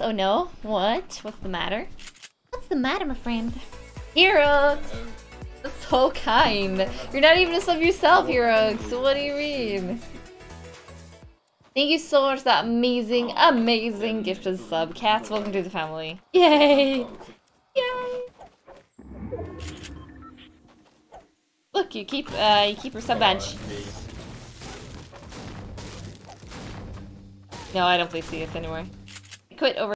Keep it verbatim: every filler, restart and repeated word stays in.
Oh no? What? What's the matter? What's the matter, my friend? Heroes! That's so kind. You're not even a sub yourself, Heroes. So what do you mean? Thank you so much for that amazing, amazing gifted sub. Cats, welcome to the family. Yay! Yay! Look, you keep uh you keep her sub bench. No, I don't play C S anymore. I quit over